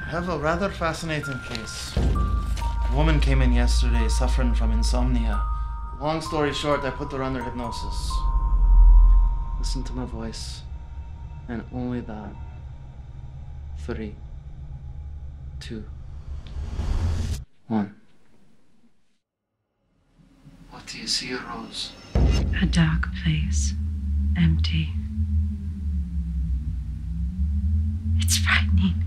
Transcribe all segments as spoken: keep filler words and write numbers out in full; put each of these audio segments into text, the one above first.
I have a rather fascinating case. A woman came in yesterday suffering from insomnia. Long story short, I put her under hypnosis. Listen to my voice, and only that. Three, two, one. What do you see, Rose? A dark place, empty. It's frightening.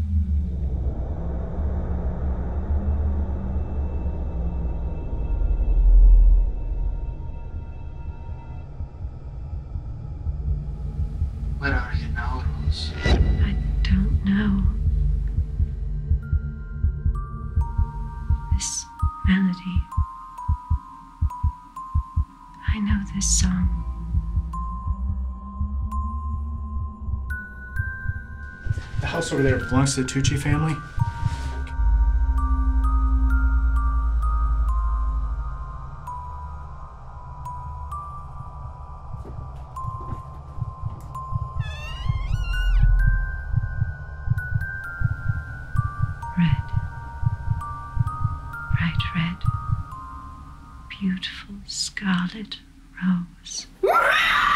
Where are you now, Rose? I don't know. This melody. I know this song. The house over there belongs to the Tucci family. Red. Bright red. Beautiful scarlet rose.